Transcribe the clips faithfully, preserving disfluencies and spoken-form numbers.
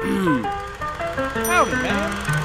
Howdy, man.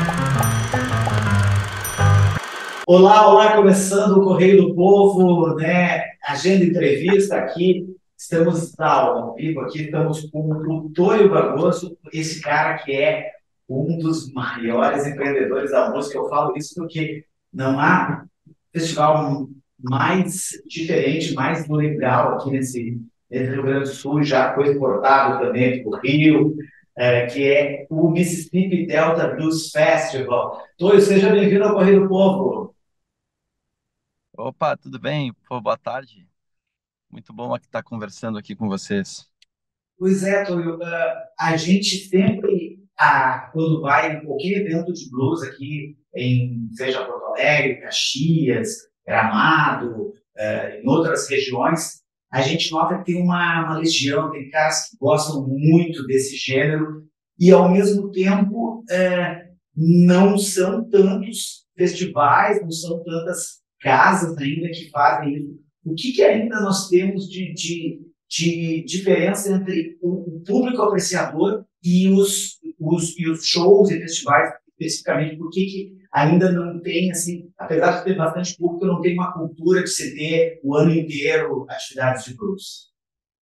Olá, olá, começando o Correio do Povo, né? Agenda entrevista aqui. Estamos ao vivo aqui, estamos com o Tonho Barroso, esse cara que é um dos maiores empreendedores da música. Eu falo isso porque não há festival mais diferente, mais legal aqui nesse, nesse Rio Grande do Sul, já foi exportado também para o Rio, é, que é o Mississippi Delta Blues Festival. Tonho, seja bem-vindo ao Correio do Povo. Opa, tudo bem? Pô, boa tarde. Muito bom estar conversando aqui com vocês. Pois é, Túlio, ah, a gente sempre, ah, quando vai em qualquer evento de blues aqui, em, seja Porto Alegre, Caxias, Gramado, ah, em outras regiões, a gente nota que tem uma, uma legião, tem caras que gostam muito desse gênero e, ao mesmo tempo, eh, não são tantos festivais, não são tantas casas ainda que fazem isso. O que, que ainda nós temos de, de de diferença entre o, o público apreciador e os, os, e os shows e festivais, especificamente, por que que ainda não tem, assim, apesar de ter bastante público, não tem uma cultura de se ter o ano inteiro atividades de blues?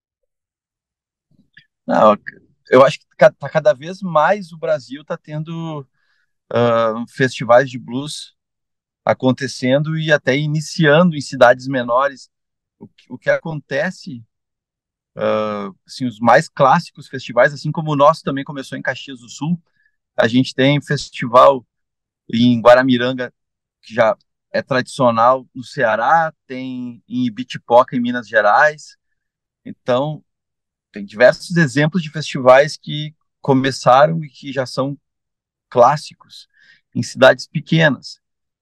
Não, eu acho que ca- tá cada vez mais o Brasil está tendo ah, festivais de blues acontecendo e até iniciando em cidades menores. O, que- o que acontece, assim, os mais clássicos festivais, assim como o nosso também começou em Caxias do Sul, a gente tem festival em Guaramiranga, que já é tradicional no Ceará, tem em Ibitipoca, em Minas Gerais. Então, tem diversos exemplos de festivais que começaram e que já são clássicos em cidades pequenas.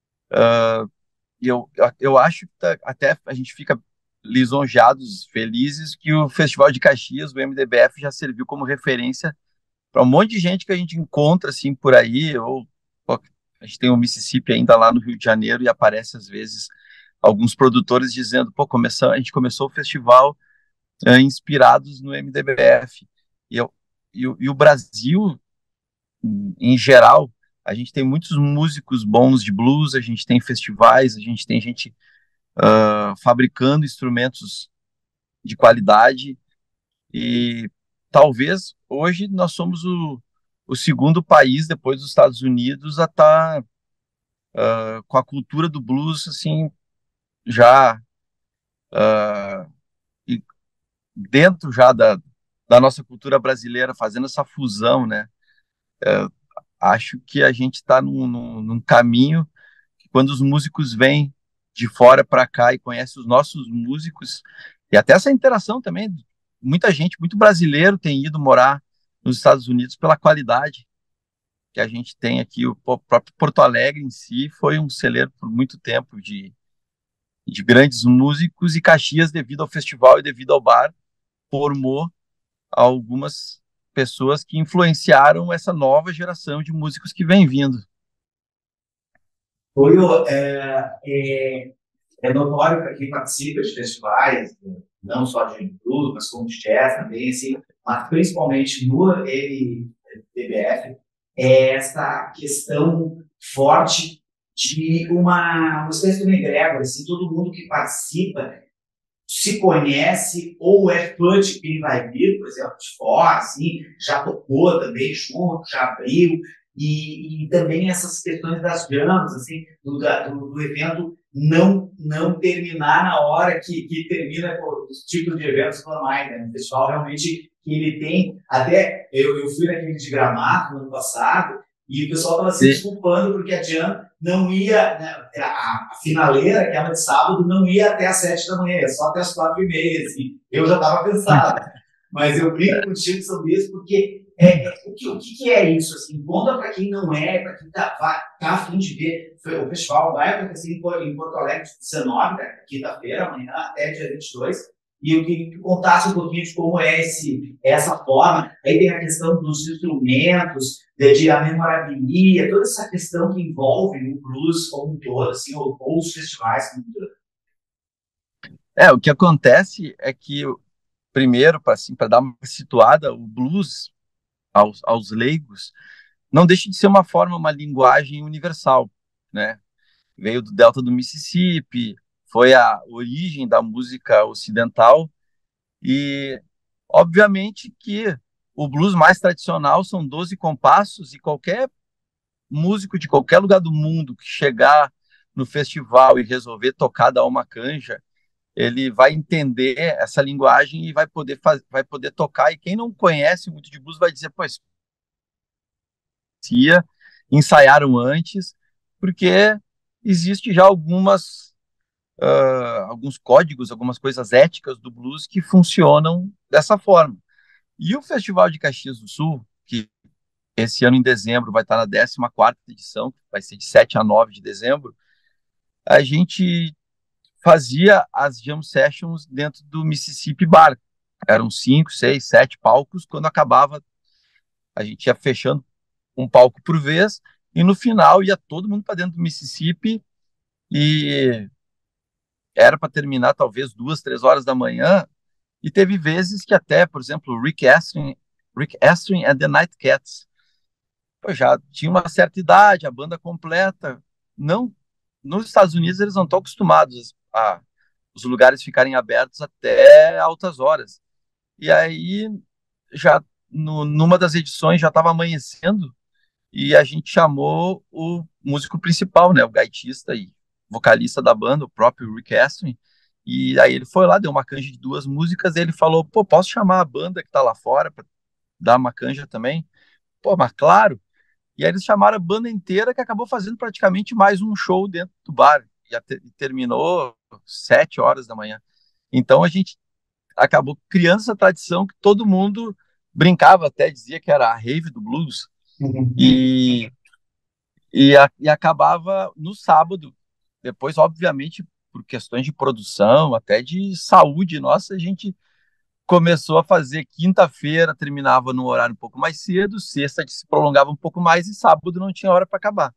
E eu, eu acho que tá, até a gente fica lisonjados, felizes, que o Festival de Caxias, o M D B F, já serviu como referência para um monte de gente que a gente encontra assim por aí, ou ó, a gente tem o Mississippi ainda lá no Rio de Janeiro e aparece às vezes alguns produtores dizendo, pô, começou, a gente começou o festival é, inspirados no M D B F. E, eu, e, o, e o Brasil, em geral, a gente tem muitos músicos bons de blues, a gente tem festivais, a gente tem gente uh, fabricando instrumentos de qualidade e talvez hoje nós somos o, o segundo país depois dos Estados Unidos a estar tá, uh, com a cultura do blues assim já uh, dentro já da, da nossa cultura brasileira, fazendo essa fusão, né? Uh, acho que a gente está num, num, num caminho que quando os músicos vêm de fora para cá e conhecem os nossos músicos, e até essa interação também, muita gente, muito brasileiro tem ido morar nos Estados Unidos pela qualidade que a gente tem aqui. O próprio Porto Alegre em si foi um celeiro por muito tempo de, de grandes músicos, e Caxias, devido ao festival e devido ao bar, formou algumas pessoas que influenciaram essa nova geração de músicos que vem vindo. Foi, é, é, é notório para quem participa de festivais, não só de blues, mas como de jazz também, assim, mas principalmente no M D B F, é essa questão forte de uma, uma espécie de uma egrégora, assim, todo mundo que participa se conhece ou é fã de quem vai vir, por exemplo, de fora, assim, já tocou também junto, já abriu, e, e também essas questões das jams, assim, do, do, do evento não, não terminar na hora que, que termina os tipos de eventos normais, né? O pessoal realmente que ele tem, até eu, eu fui naquele de Gramado no ano passado, e o pessoal estava se Sim. desculpando porque a jam não ia, né, a, a finaleira, aquela de sábado, não ia até às sete da manhã, só até às quatro e meia, assim. Eu já estava cansado. Mas eu brinco contigo sobre isso porque é, é, o, que, o que, que é isso? Assim, conta para quem não é, para quem está tá tá a fim de ver. O festival vai acontecer em, em Porto Alegre, dezenove, né, quinta-feira, amanhã, até dia vinte e dois. E eu queria que tu contasse um pouquinho de como é esse, essa forma. Aí tem a questão dos instrumentos, de, de a memorabilia, toda essa questão que envolve o blues como um todo, assim, ou, ou os festivais como um todo. É, o que acontece é que, primeiro, para assim, para dar uma situada, o blues, aos, aos leigos, não deixa de ser uma forma, uma linguagem universal, né? Veio do delta do Mississippi, foi a origem da música ocidental e, obviamente, que o blues mais tradicional são doze compassos e qualquer músico de qualquer lugar do mundo que chegar no festival e resolver tocar da uma canja, ele vai entender essa linguagem e vai poder faz... vai poder tocar. E quem não conhece muito de blues vai dizer, pois, ensaiaram antes, porque existe já algumas uh, alguns códigos, algumas coisas éticas do blues que funcionam dessa forma. E o Festival de Caxias do Sul, que esse ano em dezembro vai estar na décima quarta edição, vai ser de sete a nove de dezembro, a gente fazia as jam sessions dentro do Mississippi Bar. Eram cinco, seis, sete palcos. Quando acabava, a gente ia fechando um palco por vez, e no final ia todo mundo para dentro do Mississippi, e era para terminar talvez duas, três horas da manhã, e teve vezes que até, por exemplo, Rick Astley, Rick Astley and the Nightcats, pô, já tinha uma certa idade, a banda completa. Não, nos Estados Unidos eles não estão acostumados a os lugares ficarem abertos até altas horas. E aí, já no, numa das edições já estava amanhecendo e a gente chamou o músico principal, né, o gaitista e vocalista da banda, o próprio Rick Astley. E aí ele foi lá, deu uma canja de duas músicas e ele falou, pô, posso chamar a banda que tá lá fora para dar uma canja também? Pô, mas claro. E aí eles chamaram a banda inteira, que acabou fazendo praticamente mais um show dentro do bar. E, até, e terminou sete horas da manhã. Então a gente acabou criando essa tradição que todo mundo brincava, até dizia que era a rave do blues. E, e, a, e acabava no sábado. Depois, obviamente, por questões de produção, até de saúde nossa, a gente começou a fazer quinta-feira, terminava num horário um pouco mais cedo, sexta se prolongava um pouco mais e sábado não tinha hora para acabar.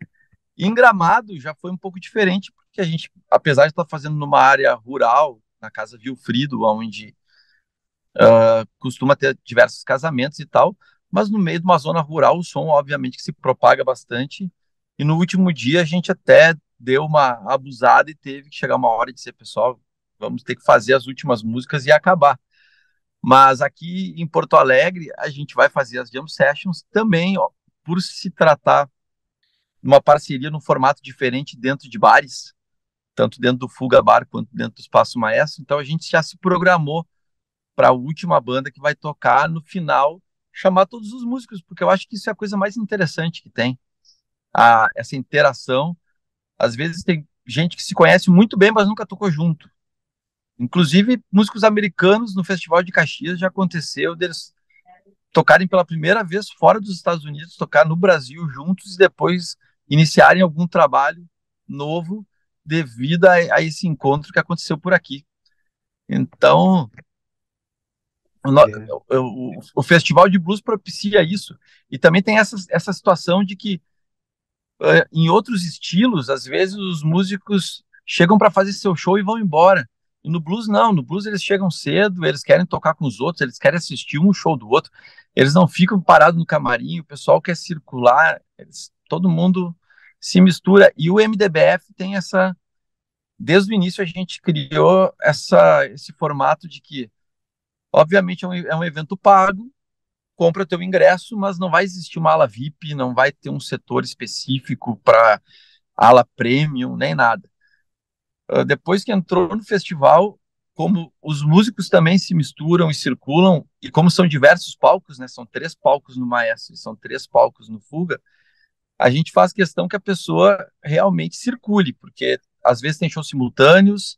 E em Gramado já foi um pouco diferente, porque a gente, apesar de estar fazendo numa área rural, na casa Vilfrido, onde uh, costuma ter diversos casamentos e tal, mas no meio de uma zona rural o som, obviamente, que se propaga bastante. E no último dia a gente até deu uma abusada e teve que chegar uma hora de dizer, pessoal, vamos ter que fazer as últimas músicas e acabar. Mas aqui em Porto Alegre, a gente vai fazer as jam sessions também, ó, por se tratar de uma parceria num formato diferente dentro de bares, tanto dentro do Fuga Bar quanto dentro do Espaço Maestro. Então a gente já se programou para a última banda que vai tocar no final, chamar todos os músicos, porque eu acho que isso é a coisa mais interessante que tem, a, essa interação. Às vezes tem gente que se conhece muito bem, mas nunca tocou junto. Inclusive, músicos americanos no Festival de Caxias já aconteceu deles tocarem pela primeira vez fora dos Estados Unidos, tocar no Brasil juntos e depois iniciarem algum trabalho novo devido a, a esse encontro que aconteceu por aqui. Então, o, no, o, o Festival de Blues propicia isso. E também tem essa, essa situação de que, uh, em outros estilos, às vezes os músicos chegam para fazer seu show e vão embora. E no blues, não. No blues, eles chegam cedo, eles querem tocar com os outros, eles querem assistir um show do outro. Eles não ficam parados no camarim, o pessoal quer circular, eles, todo mundo se mistura. E o M D B F tem essa... Desde o início, a gente criou essa, esse formato de que, obviamente, é um, é um evento pago, compra teu ingresso, mas não vai existir uma ala V I P, não vai ter um setor específico para ala premium, nem nada. Uh, depois que entrou no festival, como os músicos também se misturam e circulam, e como são diversos palcos, né, são três palcos no Maestro e são três palcos no Fuga, a gente faz questão que a pessoa realmente circule, porque às vezes tem shows simultâneos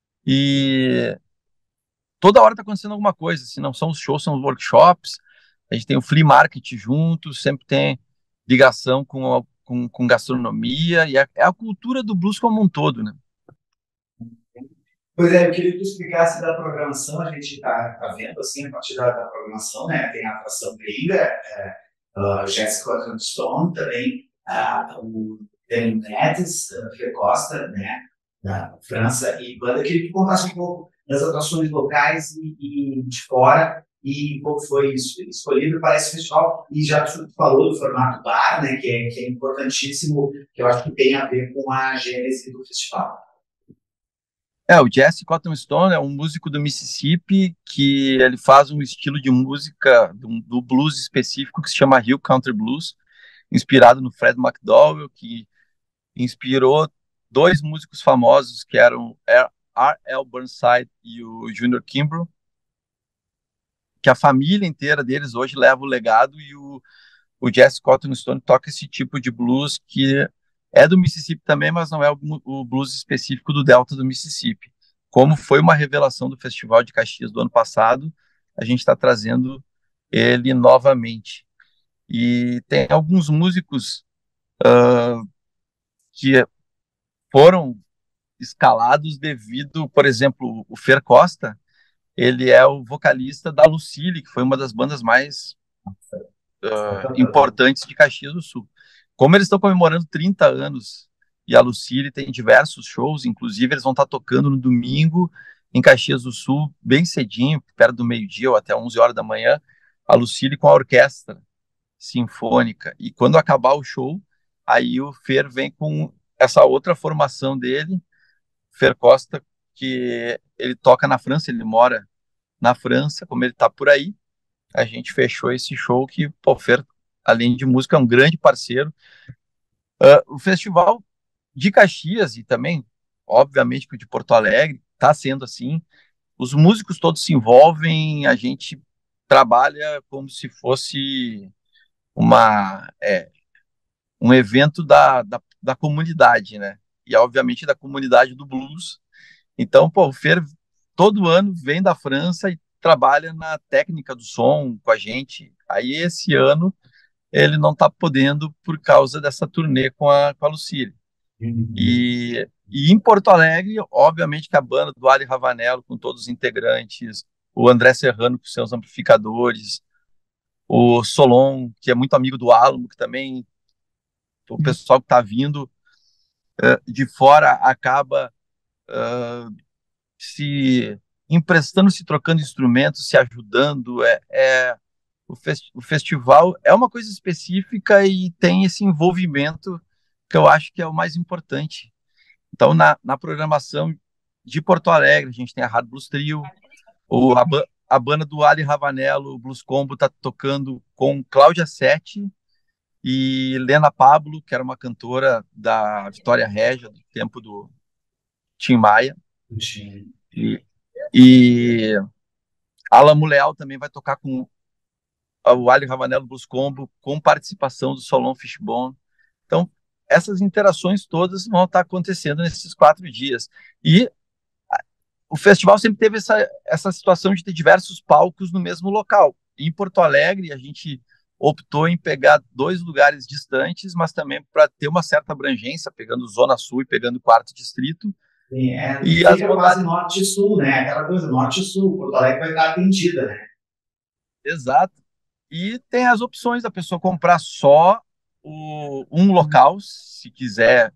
e toda hora está acontecendo alguma coisa, se não são os shows, são os workshops, a gente tem o flea market junto, sempre tem ligação com, a, com, com gastronomia, e é, é a cultura do blues como um todo, né? Pois é, eu queria que tu explicasse da programação, a gente está tá vendo, assim, a partir da, da programação, né, tem a atração gringa, é, uh, Jessica Stone, também uh, o Daniel Nettes, uh, Fê Costa, né, da França, e banda. Eu queria que tu contasse um pouco das atrações locais e, e de fora, e como foi isso, escolhido para esse festival. E já tu falou do formato bar, né, que é, que é importantíssimo, que eu acho que tem a ver com a gênese do festival. É, o Jesse Cotton Stone é um músico do Mississippi que ele faz um estilo de música do, do blues específico que se chama Hill Country Blues, inspirado no Fred McDowell, que inspirou dois músicos famosos que eram R L Burnside e o Junior Kimbrough, que a família inteira deles hoje leva o legado, e o, o Jesse Cotton Stone toca esse tipo de blues que é do Mississippi também, mas não é o, o blues específico do Delta do Mississippi. Como foi uma revelação do Festival de Caxias do ano passado, a gente está trazendo ele novamente. E tem alguns músicos uh, que foram escalados devido, por exemplo, o Fer Costa, ele é o vocalista da Lucille, que foi uma das bandas mais uh, importantes de Caxias do Sul. Como eles estão comemorando trinta anos e a Lucille tem diversos shows, inclusive eles vão estar tocando no domingo em Caxias do Sul, bem cedinho, perto do meio-dia ou até onze horas da manhã, a Lucille com a orquestra sinfônica. E quando acabar o show, aí o Fer vem com essa outra formação dele, Fer Costa, que ele toca na França, ele mora na França, como ele está por aí, a gente fechou esse show que, pô, Fer, além de música, é um grande parceiro. Uh, o festival de Caxias e também, obviamente, que o de Porto Alegre está sendo assim. Os músicos todos se envolvem, a gente trabalha como se fosse uma, é, um evento da, da, da comunidade, né? E, obviamente, da comunidade do blues. Então, pô, o Fer todo ano vem da França e trabalha na técnica do som com a gente. Aí, esse ano, ele não está podendo por causa dessa turnê com a, com a Lucille. Uhum. E, e em Porto Alegre, obviamente que a banda do Ali Ravanello, com todos os integrantes, o André Serrano com seus amplificadores, o Solon, que é muito amigo do Álamo, que também o pessoal que está vindo uh, de fora acaba uh, se emprestando, se trocando instrumentos, se ajudando. É, é o, fest, o festival é uma coisa específica e tem esse envolvimento que eu acho que é o mais importante. Então, na, na programação de Porto Alegre, a gente tem a Hard Blues Trio, o, a, a banda do Ali Ravanello, o Blues Combo, está tocando com Cláudia Sete e Lena Pablo, que era uma cantora da Vitória Régia, do tempo do Tim Maia. Sim. E, e Alamo Leal também vai tocar com o Ali Ravanello Blues Combo, com participação do Solon Fishbone. Então, essas interações todas vão estar acontecendo nesses quatro dias. E o festival sempre teve essa, essa situação de ter diversos palcos no mesmo local. Em Porto Alegre, a gente optou em pegar dois lugares distantes, mas também para ter uma certa abrangência, pegando Zona Sul e pegando Quarto Distrito. Sim, é, E as fica modalidades... quase norte e sul, né? Aquela coisa, norte e sul. Porto Alegre vai estar atendida, né? Exato. E tem as opções da pessoa comprar só o, um local, se quiser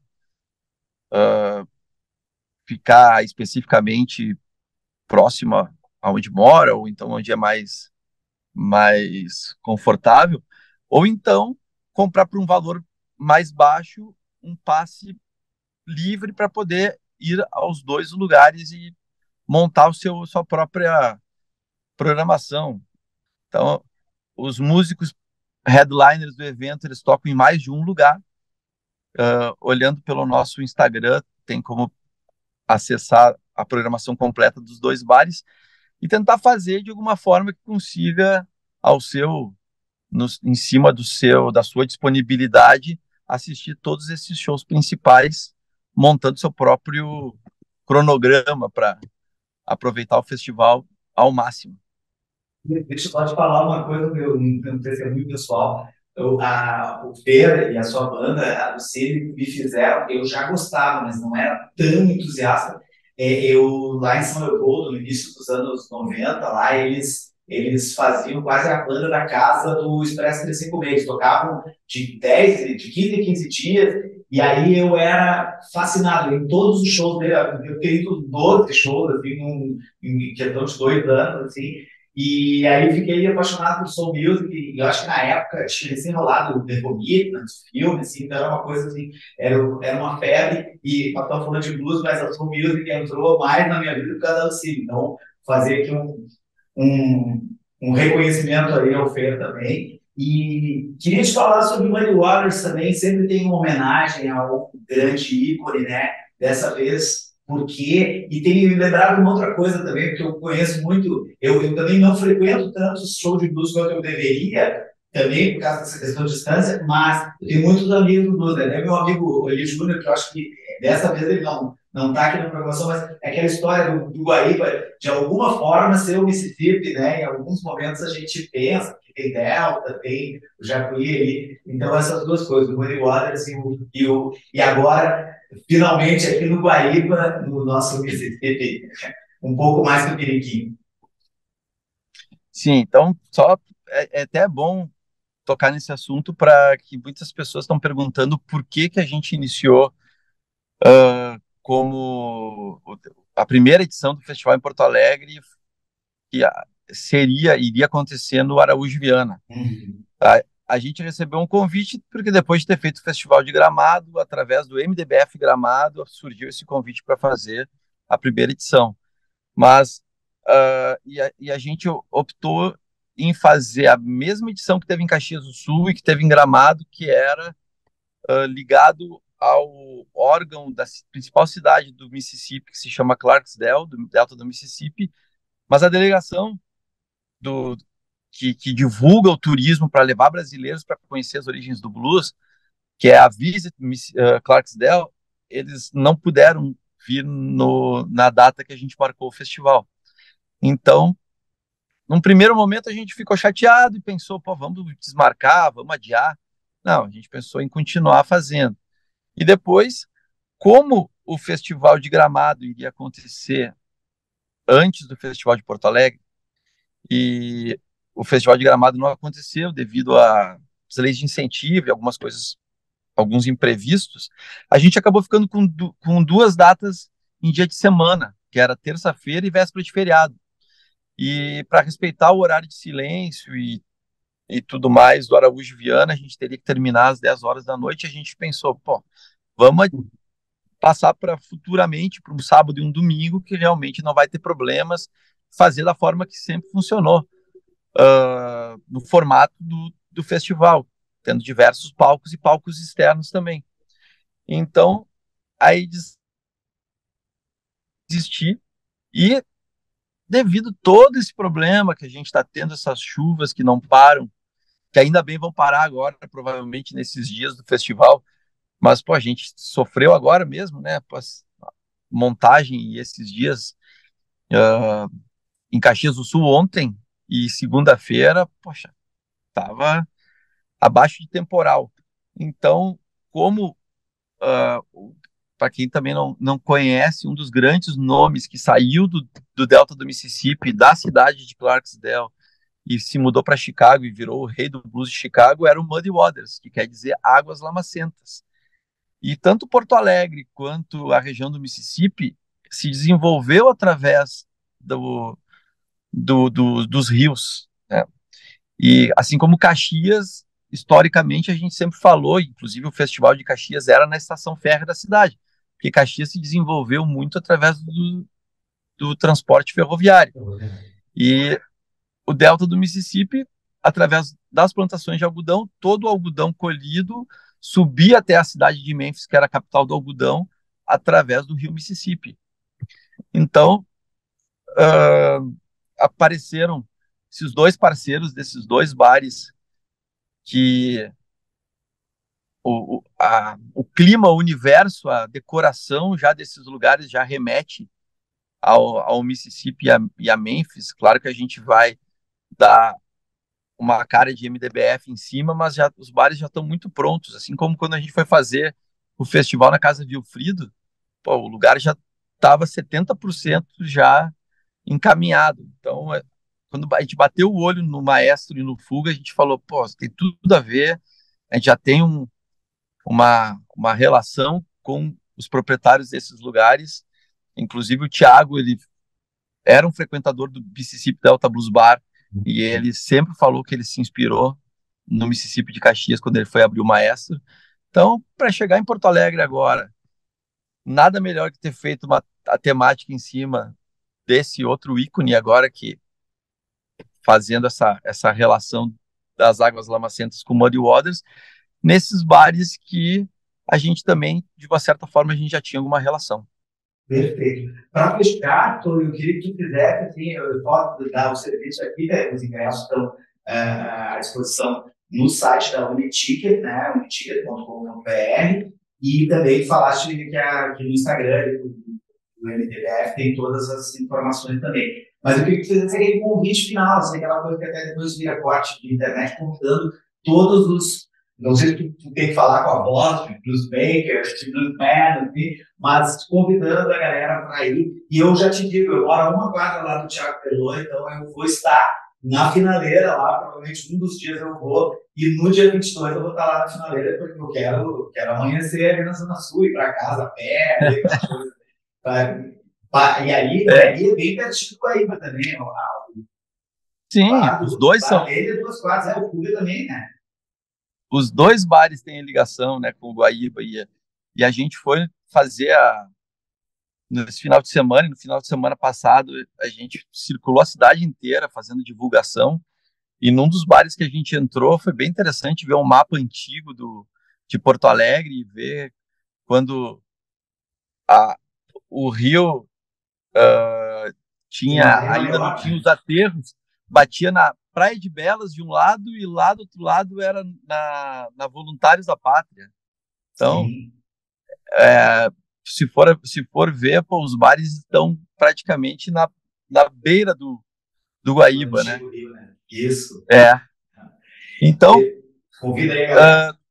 uh, ficar especificamente próxima aonde mora, ou então onde é mais, mais confortável, ou então comprar por um valor mais baixo um passe livre para poder ir aos dois lugares e montar o seu sua própria programação. Então, os músicos headliners do evento, eles tocam em mais de um lugar. Uh, olhando pelo nosso Instagram, tem como acessar a programação completa dos dois bares e tentar fazer de alguma forma que consiga ao seu no, em cima do seu da sua disponibilidade assistir todos esses shows principais, montando seu próprio cronograma para aproveitar o festival ao máximo. Deixa eu só te falar uma coisa, meu, um testemunho pessoal. Eu, a, o Fer e a sua banda, a Lucille, me fizeram, eu já gostava, mas não era tão entusiasta. É, eu, lá em São Leopoldo, no início dos anos noventa, lá eles, eles faziam quase a banda da casa do Expresso trezentos e cinquenta e seis. Eles tocavam de dez, de quinze em quinze dias, e aí eu era fascinado em todos os shows dele. Eu tenho ido doze shows, assim, em questão de dois anos, assim. E aí fiquei apaixonado por soul music, e eu acho que na época tinha desenrolado o The Commitment, o filme, assim, então era uma coisa assim, era, era uma febre, e eu estava falando de blues, mas a soul music entrou mais na minha vida por causa do Cid. Então, fazer aqui um, um, um reconhecimento aí ao Fer também. E queria te falar sobre Muddy Waters também, sempre tem uma homenagem ao grande ícone, né? Dessa vez, porque, e tem me lembrado uma outra coisa também, porque eu conheço muito, eu, eu também não frequento tanto show de blues quanto eu deveria, também por causa dessa questão de distância, mas eu tenho muitos amigos do blues, né? Meu amigo Eli Júnior, que eu acho que dessa vez ele não não está aqui na programação, mas é aquela história do, do Guaíba, de alguma forma ser o Mississippi, né? Em alguns momentos a gente pensa que tem Delta, tem o Jacuí ali, então essas duas coisas, o Muddy Waters e o, e o e agora finalmente aqui no Guaíba, no nosso Mississippi, um pouco mais que o Periquinho. Sim, então só é, é até bom tocar nesse assunto para que muitas pessoas estão perguntando por que que a gente iniciou uh, como a primeira edição do festival em Porto Alegre, que seria iria acontecer no Araújo Viana. Uhum. A, a gente recebeu um convite porque depois de ter feito o festival de Gramado, através do M D B F Gramado, surgiu esse convite para fazer a primeira edição. Mas uh, e, a, e a gente optou em fazer a mesma edição que teve em Caxias do Sul e que teve em Gramado, que era uh, ligado ao órgão da principal cidade do Mississippi, que se chama Clarksdale, do Delta do Mississippi, mas a delegação do, que, que divulga o turismo para levar brasileiros para conhecer as origens do blues, que é a Visit uh, Clarksdale, eles não puderam vir no, na data que a gente marcou o festival. Então, num primeiro momento, a gente ficou chateado e pensou, pô, vamos desmarcar, vamos adiar. Não, a gente pensou em continuar fazendo. E depois, como o Festival de Gramado iria acontecer antes do Festival de Porto Alegre, e o Festival de Gramado não aconteceu devido às leis de incentivo e algumas coisas, alguns imprevistos, a gente acabou ficando com, du com duas datas em dia de semana, que era terça-feira e véspera de feriado. E para respeitar o horário de silêncio e, e tudo mais do Araújo Viana, a gente teria que terminar às dez horas da noite. A gente pensou, pô, vamos passar para futuramente, para um sábado e um domingo, que realmente não vai ter problemas, fazer da forma que sempre funcionou, uh, no formato do, do festival, tendo diversos palcos e palcos externos também. Então, aí desisti, e devido a todo esse problema que a gente está tendo, essas chuvas que não param, que ainda bem vão parar agora, provavelmente nesses dias do festival, mas pô, a gente sofreu agora mesmo, né? Após montagem e esses dias uh, em Caxias do Sul ontem e segunda-feira, poxa, tava abaixo de temporal. Então, como uh, para quem também não, não conhece, um dos grandes nomes que saiu do, do Delta do Mississippi, da cidade de Clarksdale, e se mudou para Chicago e virou o rei do blues de Chicago, era o Muddy Waters, que quer dizer águas lamacentas. E tanto Porto Alegre quanto a região do Mississippi se desenvolveu através do, do, do, dos rios, né? E assim como Caxias, historicamente a gente sempre falou, inclusive o Festival de Caxias era na estação férrea da cidade, porque Caxias se desenvolveu muito através do, do transporte ferroviário. E o delta do Mississippi, através das plantações de algodão, todo o algodão colhido subia até a cidade de Memphis, que era a capital do algodão, através do rio Mississippi. Então, uh, apareceram esses dois parceiros desses dois bares que o, o, a, o clima, o universo, a decoração já desses lugares já remete ao, ao Mississippi e a, e a Memphis. Claro que a gente vai dar uma cara de M D B F em cima, mas já, os bares já estão muito prontos, assim como quando a gente foi fazer o festival na Casa Vilfrido, pô, o lugar já estava setenta por cento já encaminhado. Então, é, quando a gente bateu o olho no Maestro e no Fuga, a gente falou, pô, tem tudo a ver, a gente já tem um, uma, uma relação com os proprietários desses lugares, inclusive o Thiago, ele era um frequentador do Mississippi Delta Blues Bar, e ele sempre falou que ele se inspirou no Mississippi de Caxias quando ele foi abrir o Maestro. Então, para chegar em Porto Alegre agora, nada melhor que ter feito uma, a temática em cima desse outro ícone agora, que fazendo essa, essa relação das águas lamacentas com Muddy Waters, nesses bares que a gente também, de uma certa forma, a gente já tinha alguma relação. Perfeito. Para fechar, Tony, eu queria que tu fizesse, assim, eu posso dar o serviço aqui, né, os ingressos estão uh, à disposição no site da Uniticket, né, uniticket ponto com ponto b r, e também falaste que, a, que no Instagram do, do M D B F tem todas as informações também. Mas eu queria que tu fizesse aquele convite final, assim, aquela coisa que até depois vira corte de internet, convidando todos os. Não sei se tu, tu tem que falar com a voz de Blues Makers, de Blues Man, assim, mas convidando a galera para ir. E eu já te digo, eu moro a uma quadra lá do Thiago Pelô, então eu vou estar na finaleira lá, provavelmente um dos dias eu vou, e no dia vinte e dois eu vou estar lá na finaleira, porque eu quero, quero amanhecer ali na Zona Sul, ir para casa a pé, aquela coisa. Pra, pra, e ali, é. ali é bem pertinho com a Iba também. Ó, Sim, bar, os dois são. Dele é duas quadras, é o Cuba também, né? Os dois bares têm ligação, né, com o Guaíba, e, e a gente foi fazer a nesse final de semana, e no final de semana passado a gente circulou a cidade inteira fazendo divulgação, e num dos bares que a gente entrou foi bem interessante ver um mapa antigo do, de Porto Alegre e ver quando a, o rio uh, tinha ainda não tinha os aterros, batia na Praia de Belas de um lado e lá do outro lado era na, na Voluntários da Pátria. Então, é, se for se for ver, pô, os bares estão praticamente na, na beira do, do Guaíba, né? Rio, né? Isso. É. Então, convida aí, galera. Uh,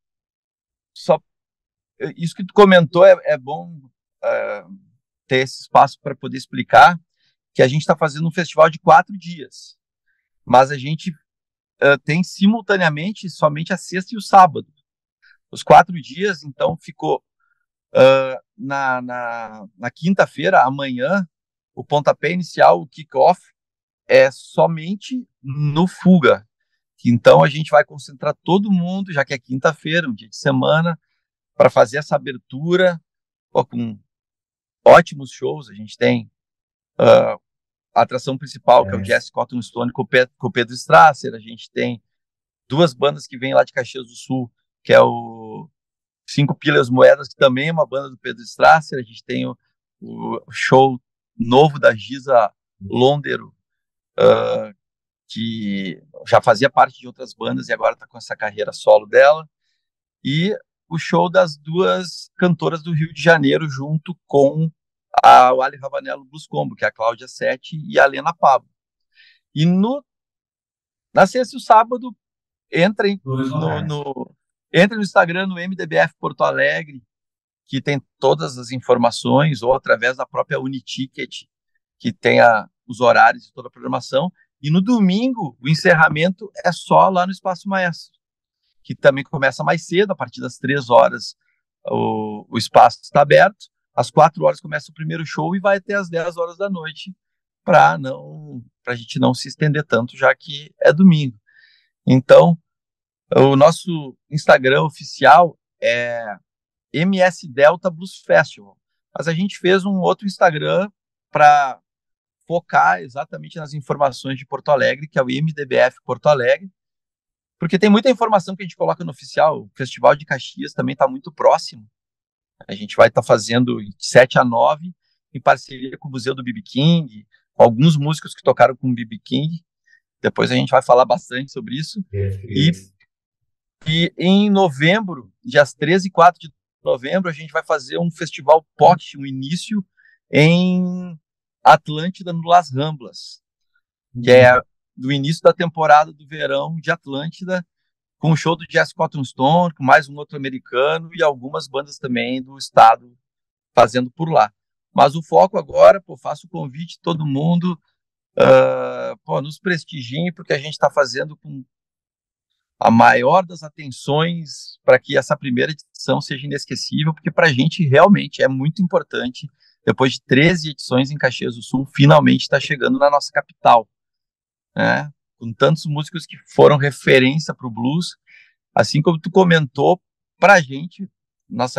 só isso que tu comentou é, é bom uh, ter esse espaço para poder explicar que a gente está fazendo um festival de quatro dias, mas a gente uh, tem simultaneamente somente a sexta e o sábado. Os quatro dias, então, ficou uh, na, na, na quinta-feira, amanhã, o pontapé inicial, o kick-off, é somente no Fuga. Então, a gente vai concentrar todo mundo, já que é quinta-feira, um dia de semana, para fazer essa abertura, ó, com ótimos shows. A gente tem uh, a atração principal, é. que é o Jazz Cotton Stone com o Pedro Strasser. A gente tem duas bandas que vêm lá de Caxias do Sul, que é o Cinco Pilas Moedas, que também é uma banda do Pedro Strasser. A gente tem o, o show novo da Giza Londero, uh, que já fazia parte de outras bandas e agora está com essa carreira solo dela. E o show das duas cantoras do Rio de Janeiro, junto com a, o Ali Ravanello Blues Combo, que é a Cláudia Sete e a Lena Pablo. E no, na sexta e o sábado, entrem no, no, entrem no Instagram, no M D B F Porto Alegre, que tem todas as informações, ou através da própria Uniticket, que tem a, os horários e toda a programação. E no domingo, o encerramento é só lá no Espaço Maestro, que também começa mais cedo, a partir das três horas o, o espaço está aberto, às quatro horas começa o primeiro show e vai até às dez horas da noite, para não, para a gente não se estender tanto, já que é domingo. Então, o nosso Instagram oficial é M S Delta Blues Festival, mas a gente fez um outro Instagram para focar exatamente nas informações de Porto Alegre, que é o M D B F Porto Alegre, porque tem muita informação que a gente coloca no oficial. O Festival de Caxias também está muito próximo. A gente vai estar tá fazendo de sete a nove, em parceria com o Museu do B B King, alguns músicos que tocaram com o B B King. Depois a gente vai falar bastante sobre isso. E, e em novembro, dias treze e quatro de novembro, a gente vai fazer um festival P O C, um início em Atlântida, no Las Ramblas, que é do início da temporada do verão de Atlântida, com o show do Jazz Cotton Stone, com mais um outro americano e algumas bandas também do estado fazendo por lá. Mas o foco agora, pô, faço o convite a todo mundo, uh, pô, nos prestigiem, porque a gente está fazendo com a maior das atenções para que essa primeira edição seja inesquecível, porque para a gente realmente é muito importante depois de treze edições em Caxias do Sul, finalmente está chegando na nossa capital, né? Com tantos músicos que foram referência para o blues, assim como tu comentou, para a gente, nossa,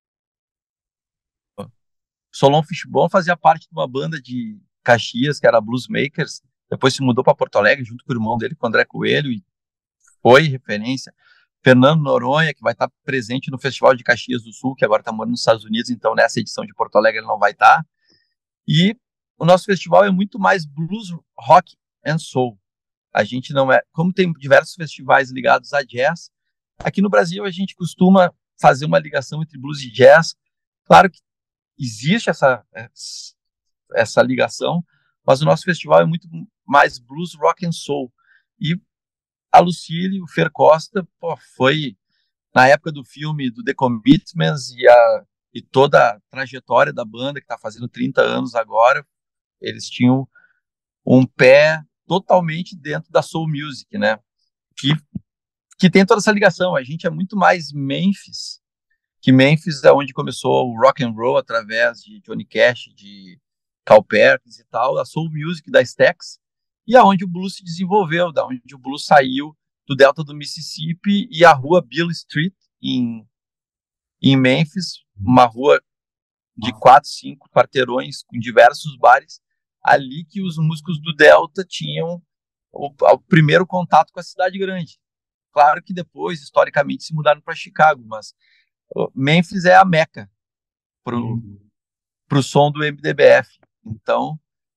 Solon Fishbone fazia parte de uma banda de Caxias, que era Blues Makers, depois se mudou para Porto Alegre, junto com o irmão dele, com o André Coelho, e foi referência. Fernando Noronha, que vai estar presente no Festival de Caxias do Sul, que agora está morando nos Estados Unidos, então nessa edição de Porto Alegre ele não vai estar. E o nosso festival é muito mais blues, rock and soul. A gente não é, como tem diversos festivais ligados a jazz, aqui no Brasil a gente costuma fazer uma ligação entre blues e jazz. Claro que existe essa, essa ligação, mas o nosso festival é muito mais blues, rock and soul. E a Lucille, o Fer Costa, pô, foi na época do filme do The Commitments e, a, e toda a trajetória da banda, que está fazendo trinta anos agora, eles tinham um pé totalmente dentro da soul music, né? Que, que tem toda essa ligação. A gente é muito mais Memphis, que Memphis é onde começou o rock and roll através de Johnny Cash, de Carl Perkins e tal, a soul music da Stax, e aonde o blues se desenvolveu, da onde o blues saiu do delta do Mississippi e a rua Beale Street em, em Memphis, uma rua de quatro, cinco quarteirões com diversos bares, ali que os músicos do delta tinham o, o primeiro contato com a cidade grande. Claro que depois, historicamente, se mudaram para Chicago, mas Memphis é a meca pro, pro som do M D B F. Então,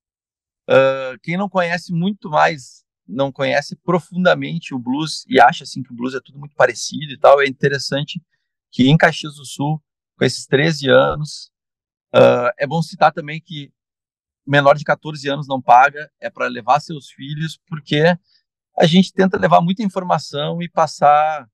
uh, quem não conhece muito mais, não conhece profundamente o blues e acha assim que o blues é tudo muito parecido e tal, é interessante que em Caxias do Sul, com esses treze anos, uh, é bom citar também que menor de catorze anos não paga, é para levar seus filhos, porque a gente tenta levar muita informação e passar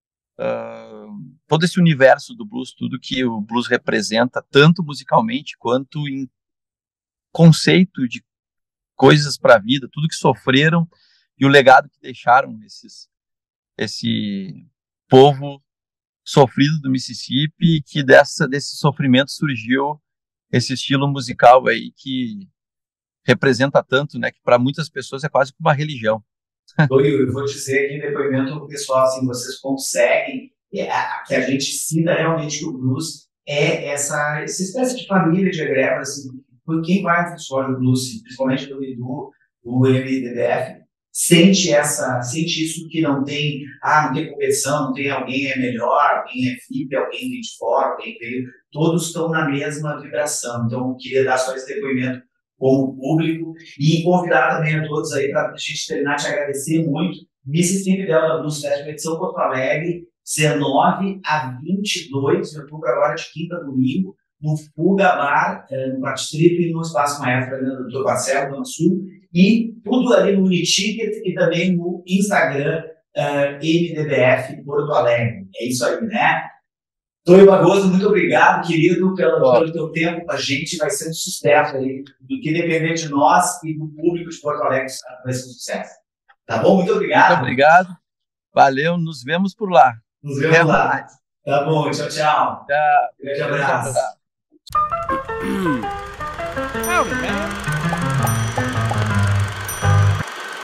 Uh, todo esse universo do blues, tudo que o blues representa, tanto musicalmente quanto em conceito de coisas para a vida, tudo que sofreram e o legado que deixaram esses, esse povo sofrido do Mississippi, que dessa, desse sofrimento surgiu esse estilo musical aí que representa tanto, né, que para muitas pessoas é quase como uma religião. Eu vou dizer aqui, depoimento pessoal, assim, vocês conseguem, é, que a gente sinta realmente que o blues é essa, essa espécie de família de egrégora, assim, por quem vai no festival do blues, principalmente do Edu, do M D B F, sente essa, sente isso que não tem, ah, não tem competição, não tem alguém é melhor, alguém é F I P, alguém vem de fora, alguém veio, todos estão na mesma vibração. Então, eu queria dar só esse depoimento com o público e convidar também a todos aí para a gente terminar, te agradecer muito. Mississippi Delta Blues Festival, edição Porto Alegre, dezenove a vinte e dois de outubro, agora de quinta a domingo, no Fuga Bar, no Quarto Distrito e no Espaço Maestro, no doutor Marcelo, Zona Sul, e tudo ali no Uniticket e também no Instagram, uh, M D B F Porto Alegre. É isso aí, né? Tonho Barroso, muito obrigado, querido, pelo, pelo teu tempo com a gente. Vai ser um sucesso aí. Do que depender de nós e do público de Porto Alegre, vai ser um sucesso. Tá bom? Muito obrigado. Muito obrigado. Valeu, nos vemos por lá. Nos vemos Até lá. Mais. Tá bom, tchau, tchau. Tchau. Grande abraço. Howdy, man.